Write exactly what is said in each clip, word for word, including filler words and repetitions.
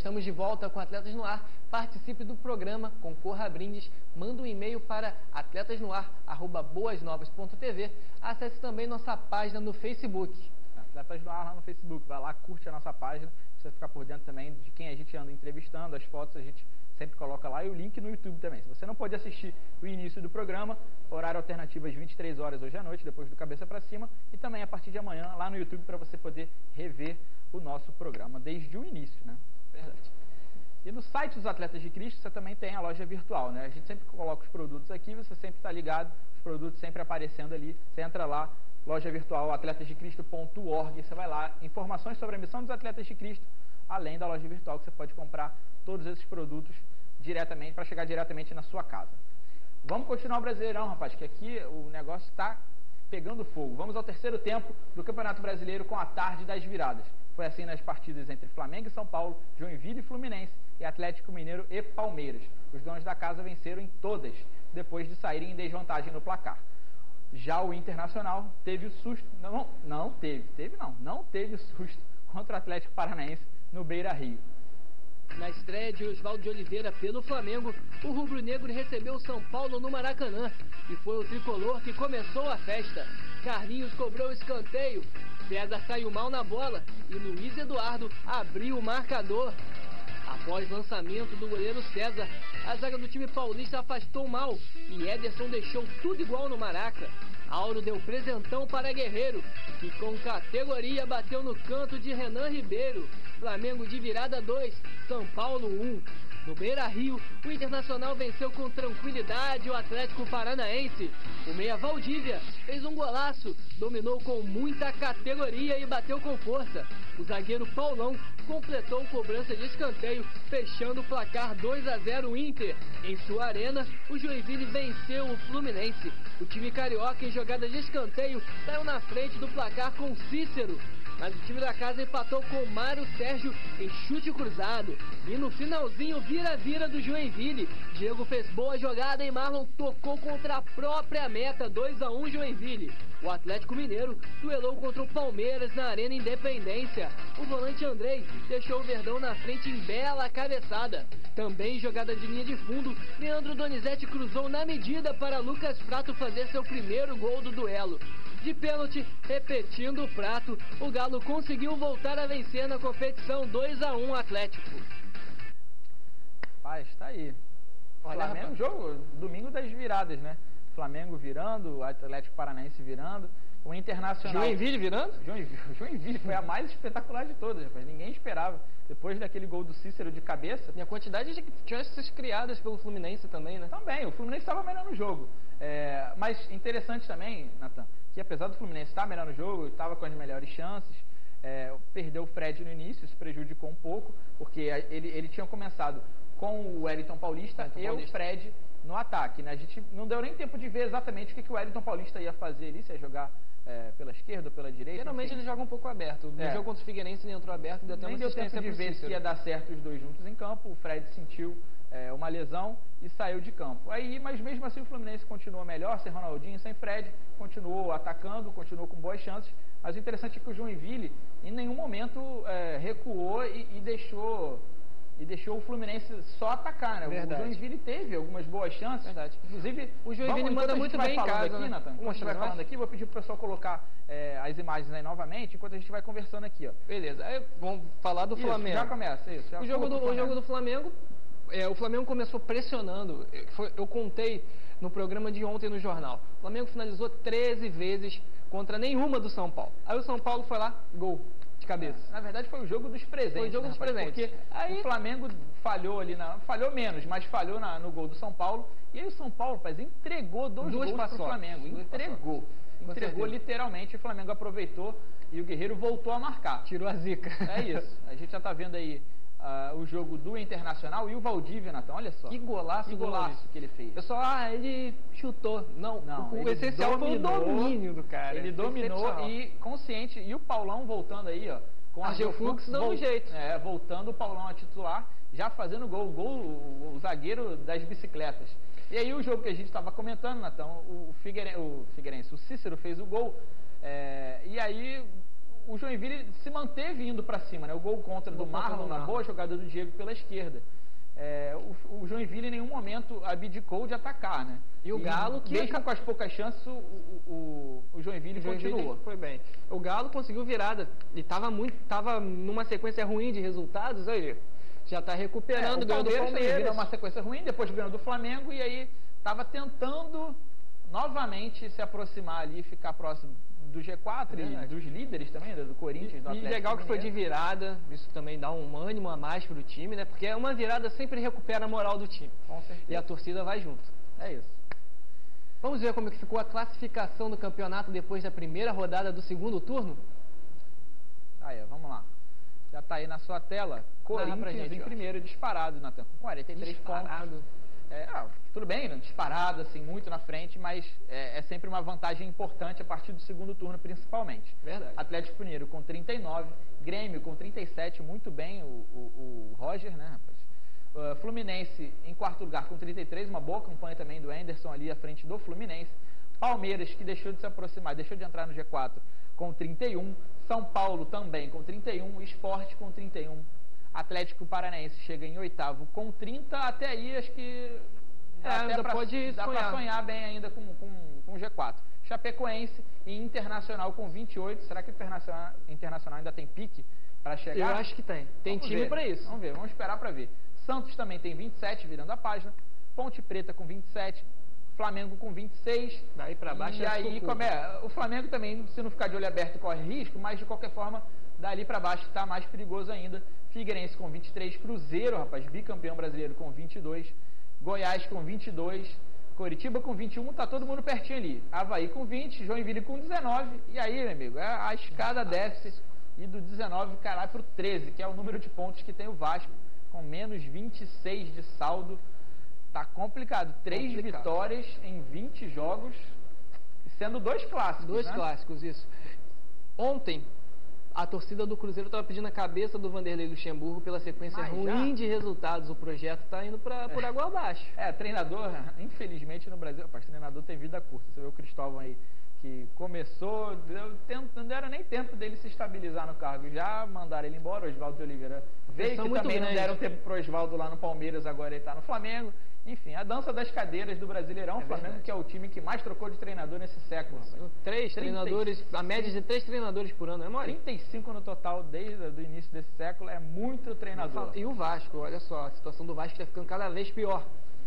estamos de volta com Atletas no Ar. Participe do programa, concorra a brindes, manda um e-mail para atletasnoar arroba boasnovas ponto tv. Acesse também nossa página no Facebook. Atletas no Ar lá no Facebook, vai lá, curte a nossa página, precisa ficar por dentro também de quem a gente anda entrevistando, as fotos a gente sempre coloca lá e o link no YouTube também. Se você não pode assistir o início do programa, horário alternativo às vinte e três horas hoje à noite, depois do Cabeça para Cima, e também a partir de amanhã lá no YouTube para você poder rever o nosso programa desde o início, né? Verdade. E no site dos Atletas de Cristo você também tem a loja virtual, né? A gente sempre coloca os produtos aqui, você sempre está ligado, os produtos sempre aparecendo ali, você entra lá, loja virtual atletas de cristo ponto org, você vai lá, informações sobre a missão dos Atletas de Cristo, além da loja virtual que você pode comprar todos esses produtos diretamente, para chegar diretamente na sua casa. Vamos continuar o Brasileirão, rapaz, que aqui o negócio está pegando fogo. Vamos ao terceiro tempo do Campeonato Brasileiro com a tarde das viradas. Foi assim nas partidas entre Flamengo e São Paulo, Joinville e Fluminense, e Atlético Mineiro e Palmeiras. Os donos da casa venceram em todas, depois de saírem em desvantagem no placar. Já o Internacional teve o susto, não, não teve, teve não, não teve o susto contra o Atlético Paranaense no Beira-Rio. Na estreia de Oswaldo de Oliveira pelo Flamengo, o rubro-negro recebeu o São Paulo no Maracanã e foi o tricolor que começou a festa. Carlinhos cobrou o escanteio, César saiu mal na bola e Luiz Eduardo abriu o marcador. Após lançamento do goleiro César, a zaga do time paulista afastou mal e Ederson deixou tudo igual no Maraca. Auro deu presentão para Guerreiro, que com categoria bateu no canto de Renan Ribeiro. Flamengo de virada dois, São Paulo um. No Beira-Rio, o Internacional venceu com tranquilidade o Atlético Paranaense. O meia Valdívia fez um golaço, dominou com muita categoria e bateu com força. O zagueiro Paulão completou cobrança de escanteio, fechando o placar dois a zero Inter. Em sua arena, o Joinville venceu o Fluminense. O time carioca, em jogada de escanteio, saiu na frente do placar com Cícero. Mas o time da casa empatou com o Mário Sérgio em chute cruzado. E no finalzinho, vira-vira do Joinville. Diego fez boa jogada e Marlon tocou contra a própria meta, dois a um Joinville. O Atlético Mineiro duelou contra o Palmeiras na Arena Independência. O volante Andrei deixou o Verdão na frente em bela cabeçada. Também em jogada de linha de fundo, Leandro Donizete cruzou na medida para Lucas Prato fazer seu primeiro gol do duelo. De pênalti, repetindo o Prato, o Galo conseguiu voltar a vencer na competição dois a um Atlético. Rapaz, tá aí. Olha, Flamengo, rapaz. jogo, domingo das viradas, né? Flamengo virando, Atlético Paranaense virando, o Internacional... Joinville virando? Joinville, Joinville foi a mais espetacular de todas, rapaz. Ninguém esperava. Depois daquele gol do Cícero de cabeça... E a quantidade de chances criadas pelo Fluminense também, né? Também, o Fluminense estava melhor no jogo. É, mas interessante também, Natan, que apesar do Fluminense estar melhor no jogo, estava com as melhores chances, é, perdeu o Fred no início, isso prejudicou um pouco, porque ele, ele tinha começado com o Wellington Paulista Wellington e Paulista. o Fred no ataque, né? A gente não deu nem tempo de ver exatamente o que, que o Wellington Paulista ia fazer ali, se ia jogar é, pela esquerda ou pela direita. Geralmente enfim. ele joga um pouco aberto. No É. jogo contra o Figueirense ele entrou aberto e deu até Nem uma deu tempo assistência de pro ver se Cícero. ia dar certo os dois juntos em campo. O Fred sentiu é, uma lesão e saiu de campo. Aí, mas mesmo assim o Fluminense continua melhor, sem Ronaldinho, sem Fred, continuou atacando, continuou com boas chances. Mas o interessante é que o Joinville em nenhum momento é, recuou e, e deixou e deixou o Fluminense só atacar, né? Verdade. O Joinville teve algumas boas chances. Verdade. Inclusive, O Joinville vamos, manda enquanto a gente muito vai bem em falando casa, aqui, né? Nathan, enquanto a gente vai Mostra falando mais. aqui, vou pedir pro pessoal colocar é, as imagens aí novamente, enquanto a gente vai conversando aqui, ó. Beleza, aí vamos falar do Isso, Flamengo. já começa, isso. Já O jogo, do, coloca o jogo do Flamengo, é, o Flamengo começou pressionando, é, foi, eu contei no programa de ontem no jornal, o Flamengo finalizou treze vezes contra nenhuma do São Paulo. Aí o São Paulo foi lá, gol, de cabeça. Na verdade foi o jogo dos presentes. Foi o jogo né, dos rapaz? presentes. Porque Aí- o Flamengo falhou ali, na, falhou menos, mas falhou na, no gol do São Paulo. E aí o São Paulo, rapaz, entregou dois Duas gols pro paçocas. Flamengo. Duas Entregou. Com Entregou certeza. literalmente, o Flamengo aproveitou e o Guerreiro voltou a marcar. Tirou a zica. É isso. A gente já tá vendo aí ah, o jogo do Internacional e o Valdívia, Nathan, olha só. Que golaço, Que do golaço Maurício. que ele fez. Pessoal, ah, ele chutou. Não, Não, o, o ele essencial dominou, foi o domínio do cara. Ele Foi dominou excepcional. e consciente. E o Paulão voltando aí, ó. Com Argel Fux dando um jeito. É, voltando o Paulão a titular, já fazendo gol. Gol, o, o zagueiro das bicicletas. E aí o jogo que a gente estava comentando, Natão, o, Figueirense, o Figueirense, o Cícero fez o gol. É, e aí o Joinville se manteve indo para cima, né? O gol contra do Marlon, na boa jogada do Diego pela esquerda. É, o, o Joinville em nenhum momento abdicou de atacar, né? E o Galo, que mesmo com as poucas chances, o, o, o Joinville, o Joinville continuou. Foi bem. O Galo conseguiu virada. E estava muito, tava numa sequência ruim de resultados, aí já está recuperando, é, ganhou do Palmeiras. Uma sequência ruim, depois ganhou do Flamengo e aí estava tentando novamente se aproximar ali, ficar próximo do G quatro, é e dos líderes também, do Corinthians, do Atlético. E legal que foi de virada, isso também dá um ânimo a mais pro time, né? Porque uma virada sempre recupera a moral do time. Com certeza. E a torcida vai junto. É isso. Vamos ver como que ficou a classificação do campeonato depois da primeira rodada do segundo turno? Aí, vamos lá. Já está aí na sua tela. Corinthians gente, em primeiro, disparado, Natan, com quarenta e três disparado. pontos. É, ah, tudo bem, né? Disparado, assim, muito na frente, mas é, é sempre uma vantagem importante a partir do segundo turno, principalmente. Verdade. Atlético Mineiro com trinta e nove, Grêmio com trinta e sete, muito bem o, o, o Roger, né, rapaz? Uh, Fluminense em quarto lugar com trinta e três, uma boa campanha também do Anderson ali à frente do Fluminense. Palmeiras, que deixou de se aproximar, deixou de entrar no G quatro com trinta e um. São Paulo também com trinta e um, Sport com trinta e um. Atlético Paranaense chega em oitavo com trinta, até aí acho que é, dá ainda pra, pode dá sonhar. pra sonhar bem ainda com, com, com o G quatro. Chapecoense e Internacional com vinte e oito, será que o Internacional, Internacional ainda tem pique para chegar? Eu acho que tem, tem vamos time para isso. Vamos ver, vamos esperar para ver. Santos também tem vinte e sete, virando a página, Ponte Preta com vinte e sete, Flamengo com vinte e seis. Daí para baixo e é aí como é, o Flamengo também, se não ficar de olho aberto, corre risco, mas de qualquer forma, dali para baixo está mais perigoso ainda. Figueirense com vinte e três, Cruzeiro, rapaz, bicampeão brasileiro com vinte e dois, Goiás com vinte e dois, Coritiba com vinte e um, tá todo mundo pertinho ali. Avaí com vinte, Joinville com dezenove, e aí, meu amigo, a escada desce e do dezenove cai pro treze, que é o número de pontos que tem o Vasco, com menos vinte e seis de saldo. Tá complicado, três complicado. Vitórias em vinte jogos, sendo dois clássicos, Dois né? clássicos, isso. Ontem, a torcida do Cruzeiro estava pedindo a cabeça do Vanderlei Luxemburgo pela sequência Mas ruim já? de resultados. O projeto está indo pra, por água abaixo. É, treinador, infelizmente no Brasil, rapaz, treinador tem vida curta. Você vê o Cristóvão aí, que começou, deu tempo, não era nem tempo dele se estabilizar no cargo. Já mandaram ele embora, o Oswaldo de Oliveira veio, que também não deram tempo pro Oswaldo lá no Palmeiras, agora ele está no Flamengo. Enfim, a dança das cadeiras do Brasileirão, o é Flamengo, que é o time que mais trocou de treinador nesse século. Três treinadores, a média de três treinadores por ano, é mole? trinta e cinco no total desde o início desse século, é muito treinador. E o Vasco, olha só, a situação do Vasco está ficando cada vez pior.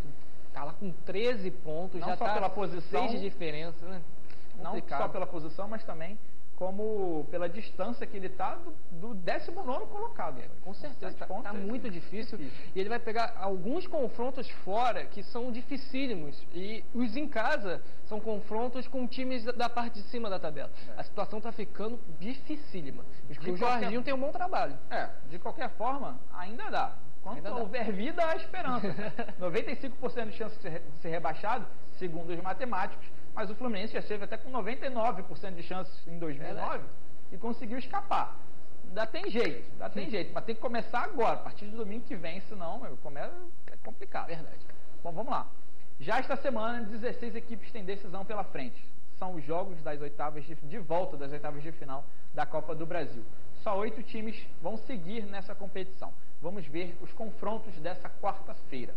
Tá lá com treze pontos, não já só tá pela posição, seis de diferença, né? Complicado. Não só pela posição, mas também como pela distância que ele está do, do décimo nono colocado. É, com certeza, está tá muito difícil, difícil. E ele vai pegar alguns confrontos fora que são dificílimos. E os em casa são confrontos com times da parte de cima da tabela. É. A situação está ficando dificílima. O Jorginho qualquer... tem um bom trabalho. É, de qualquer forma, ainda dá. Quando ainda houver dá. vida, há esperança. noventa e cinco por cento de chance de ser, de ser rebaixado, segundo os matemáticos. Mas o Fluminense já esteve até com noventa e nove por cento de chances em dois mil e nove é, e conseguiu escapar. Ainda tem jeito, ainda tem jeito, mas tem que começar agora, a partir do domingo que vem, senão meu, começa, é complicado. Verdade. Bom, vamos lá. Já esta semana, dezesseis equipes têm decisão pela frente. São os jogos das oitavas de, de volta das oitavas de final da Copa do Brasil. Só oito times vão seguir nessa competição. Vamos ver os confrontos dessa quarta-feira.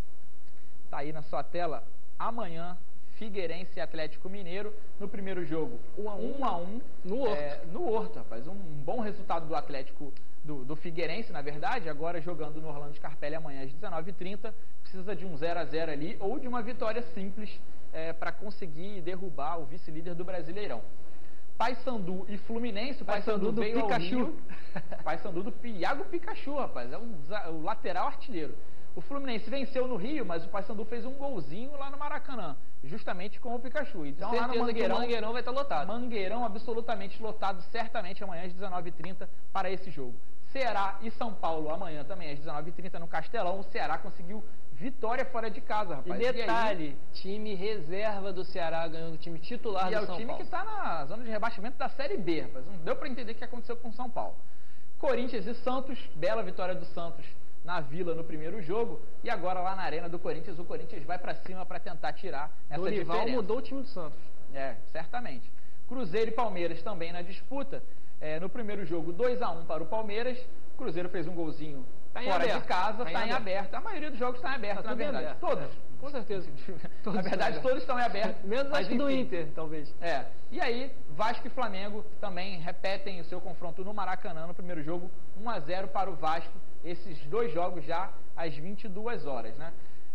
Tá aí na sua tela, amanhã, Figueirense e Atlético Mineiro. No primeiro jogo, um a um, um, a um no Horto. É, no Horto, rapaz. Um bom resultado do Atlético, do, do Figueirense, na verdade, agora jogando no Orlando Scarpelli amanhã às dezenove e trinta. Precisa de um zero a zero ali, ou de uma vitória simples é, para conseguir derrubar o vice-líder do Brasileirão. Paysandu e Fluminense. O Paysandu do veio Pikachu. Paysandu do Iago Pikachu, rapaz. É um, o lateral artilheiro. O Fluminense venceu no Rio, mas o Paysandu fez um golzinho lá no Maracanã, justamente com o Pikachu. Então lá no Mangueirão, o Mangueirão vai estar lotado. Mangueirão absolutamente lotado, certamente amanhã às dezenove e trinta para esse jogo. Ceará e São Paulo amanhã também às dezenove e trinta no Castelão. O Ceará conseguiu vitória fora de casa, rapaz. E detalhe, e aí, time reserva do Ceará ganhando o time titular do São Paulo. E é o time que está na zona de rebaixamento da Série B, rapaz. Não deu para entender o que aconteceu com o São Paulo. Corinthians e Santos, bela vitória do Santos na Vila no primeiro jogo, e agora lá na Arena do Corinthians, o Corinthians vai para cima para tentar tirar essa Dorival diferença. Mudou o time do Santos. É, certamente. Cruzeiro e Palmeiras também na disputa. É, no primeiro jogo, dois a um para o Palmeiras. O Cruzeiro fez um golzinho tá fora aberto. de casa, está tá em aberto. aberto. A maioria dos jogos está em aberto, tá na verdade. Aberto. Todos. É, com certeza. Na verdade, todos estão em aberto. Menos acho que do Inter, talvez. É. E aí, Vasco e Flamengo também repetem o seu confronto no Maracanã no primeiro jogo, um a zero para o Vasco. Esses dois jogos já às vinte e duas horas, né?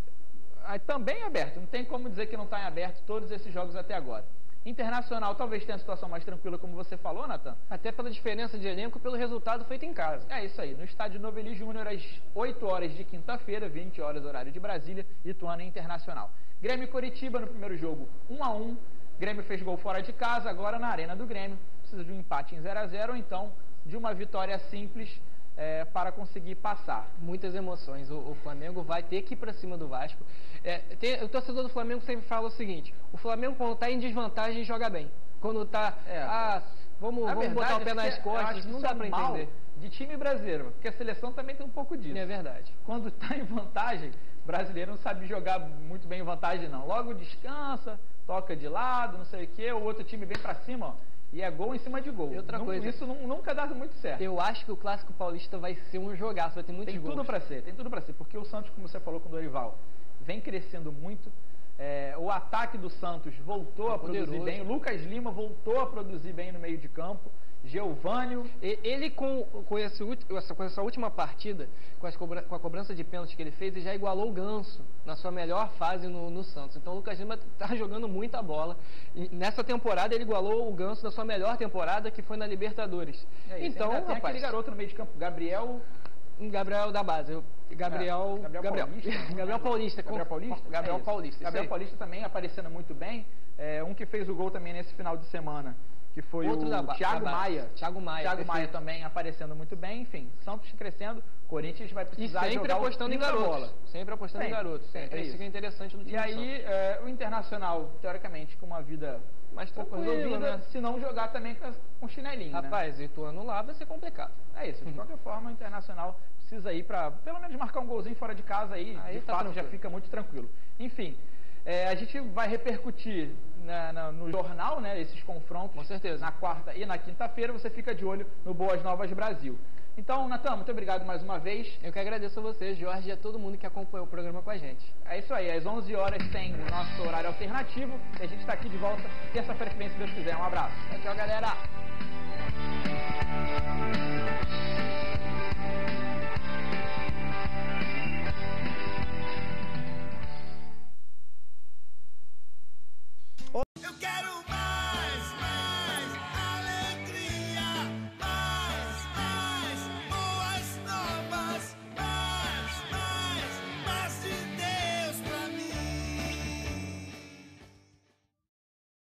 Também aberto, não tem como dizer que não está em aberto todos esses jogos até agora. Internacional talvez tenha a situação mais tranquila, como você falou, Natan. Até pela diferença de elenco, pelo resultado feito em casa. É isso aí, no estádio Novelli Júnior, às oito horas de quinta-feira, vinte horas horário de Brasília, Ituano Internacional. Grêmio e Coritiba no primeiro jogo, um a um. Grêmio fez gol fora de casa, agora na Arena do Grêmio. Precisa de um empate em zero a zero ou então de uma vitória simples é, para conseguir passar. Muitas emoções. O, o Flamengo vai ter que ir para cima do Vasco. É, tem, o torcedor do Flamengo sempre fala o seguinte: o Flamengo, quando está em desvantagem, joga bem. Quando está, é, ah, vamos, vamos verdade, botar o pé nas costas, não dá para entender. De time brasileiro, porque a seleção também tem um pouco disso. É verdade. Quando está em vantagem, o brasileiro não sabe jogar muito bem em vantagem, não. Logo descansa, toca de lado, não sei o quê, o outro time vem para cima, ó, e é gol em cima de gol. E outra não, coisa, isso não, nunca dá muito certo. Eu acho que o Clássico Paulista vai ser um jogaço, vai ter muitos gols. Tem tudo para ser, tem tudo para ser, porque o Santos, como você falou com o Dorival, vem crescendo muito. É, o ataque do Santos voltou é a produzir poderoso. bem. O Lucas Lima voltou a produzir bem no meio de campo. Geovânio. Ele, com, com, esse, com essa última partida, com, as cobra, com a cobrança de pênalti que ele fez, ele já igualou o Ganso na sua melhor fase no, no Santos. Então o Lucas Lima está jogando muita bola. E nessa temporada ele igualou o Ganso na sua melhor temporada, que foi na Libertadores. É isso, então, tem rapaz, aquele garoto no meio de campo, Gabriel... Gabriel da base, Gabriel, é, Gabriel, Gabriel Paulista, Gabriel Paulista, Gabriel Paulista, Gabriel é Paulista, Gabriel Paulista também aparecendo muito bem, é, um que fez o gol também nesse final de semana, que foi Outro o da, Thiago da Maia, Thiago Maia, Thiago Maia também aparecendo muito bem, enfim, Santos crescendo, Corinthians vai precisar e sempre jogar apostando em garotos, bola. sempre apostando sempre, em garotos, sempre, é isso que é interessante do time. E aí é, o Internacional, teoricamente, com uma vida mais pouco resolvida, né? Se não jogar também com, com chinelinho, rapaz, né? Ituano lá vai ser complicado. É isso, de uhum. qualquer forma o Internacional precisa ir para pelo menos marcar um golzinho fora de casa aí, aí de tá fato tranquilo. Já fica muito tranquilo. Enfim, é, a gente vai repercutir na, na, no jornal, né, esses confrontos, com certeza, na quarta e na quinta-feira. Você fica de olho no Boas Novas Brasil. Então, Natan, muito obrigado mais uma vez. Eu que agradeço a você, Jorge, e a todo mundo que acompanhou o programa com a gente. É isso aí, às onze horas tem o nosso horário alternativo e a gente está aqui de volta terça-feira que vem, se Deus quiser. Um abraço. Tchau, tchau, galera.